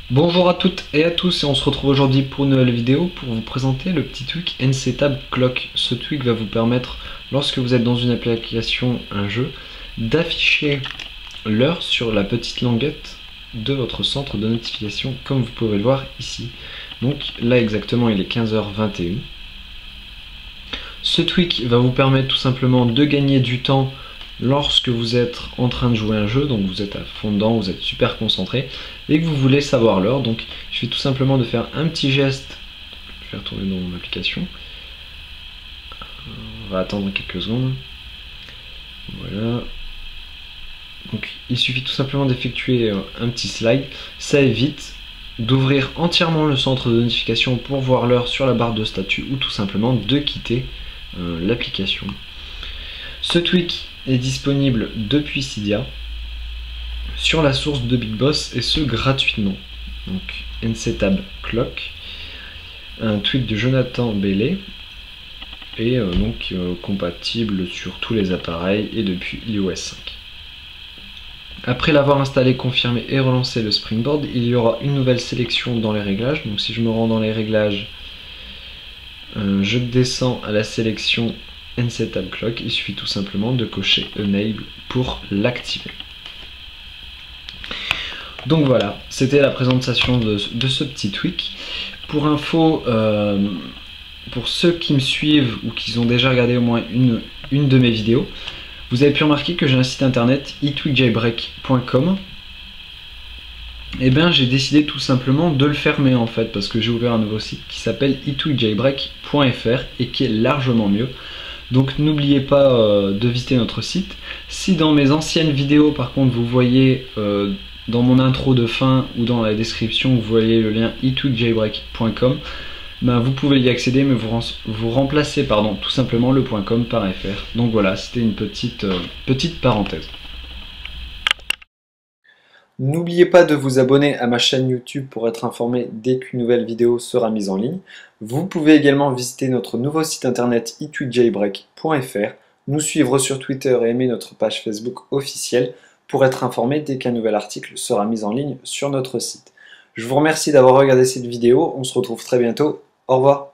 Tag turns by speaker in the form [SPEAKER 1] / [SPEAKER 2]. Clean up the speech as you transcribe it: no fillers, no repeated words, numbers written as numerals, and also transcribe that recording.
[SPEAKER 1] Bonjour à toutes et à tous et on se retrouve aujourd'hui pour une nouvelle vidéo pour vous présenter le petit tweak NCTab Clock. Ce tweak va vous permettre, lorsque vous êtes dans une application, un jeu, d'afficher l'heure sur la petite languette de votre centre de notification comme vous pouvez le voir ici. Donc là exactement il est 15h21. Ce tweak va vous permettre tout simplement de gagner du temps lorsque vous êtes en train de jouer un jeu, donc vous êtes à fond dedans, vous êtes super concentré et que vous voulez savoir l'heure. Donc il suffit tout simplement de faire un petit geste. Je vais retourner dans mon application. On va attendre quelques secondes. Voilà. Donc il suffit tout simplement d'effectuer un petit slide. Ça évite d'ouvrir entièrement le centre de notification pour voir l'heure sur la barre de statut ou tout simplement de quitter l'application. Ce tweak est disponible depuis Cydia sur la source de Big Boss et ce gratuitement. Donc NCTab Clock, un tweak de Jonathan Bailey et compatible sur tous les appareils et depuis iOS 5. Après l'avoir installé, confirmé et relancé le Springboard, il y aura une nouvelle sélection dans les réglages. Donc si je me rends dans les réglages, je descends à la sélection NCTab Clock, il suffit tout simplement de cocher Enable pour l'activer. Donc voilà, c'était la présentation de ce petit tweak. Pour info, pour ceux qui me suivent ou qui ont déjà regardé au moins une de mes vidéos, vous avez pu remarquer que j'ai un site internet etweakjailbreak.com. Et bien j'ai décidé tout simplement de le fermer en fait, parce que j'ai ouvert un nouveau site qui s'appelle etweakjailbreak.fr et qui est largement mieux. Donc n'oubliez pas de visiter notre site. Si dans mes anciennes vidéos par contre vous voyez dans mon intro de fin ou dans la description vous voyez le lien etweakjailbreak.com, vous pouvez y accéder, mais vous remplacez tout simplement le .com par .fr. Donc voilà, c'était une petite parenthèse. N'oubliez pas de vous abonner à ma chaîne YouTube pour être informé dès qu'une nouvelle vidéo sera mise en ligne. Vous pouvez également visiter notre nouveau site internet etweakjailbreak.fr, nous suivre sur Twitter et aimer notre page Facebook officielle pour être informé dès qu'un nouvel article sera mis en ligne sur notre site. Je vous remercie d'avoir regardé cette vidéo, on se retrouve très bientôt, au revoir.